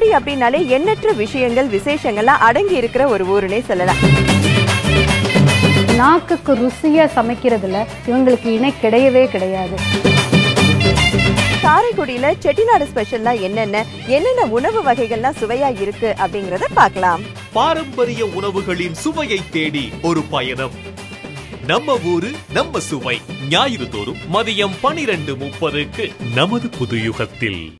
காரைக்குடி அப்படின்னாலே எண்ணற்ற விஷயங்கள் விசேஷங்கள்லாம் அடங்கி இருக்கிற ஒரு ஊருனே சொல்லலாம். நாக்குக்கு ருசியா சமைக்கிறதுல இவங்களுக்கு இணை கிடையவே கிடையாது. காரைக்குடியில செட்டிநாடு ஸ்பெஷல்லா என்னென்ன உணவு வகைகள்லாம் சுவையா இருக்கு அப்படிங்கறத பார்க்கலாம். பாரம்பரிய உணவுகளின் சுவையை தேடி ஒரு பயணம். நம்ம ஊரு நம்ம சுவை. ஞாயிறு தோறும் மதியம் 12:30க்கு நமது புதுயுகத்தில்.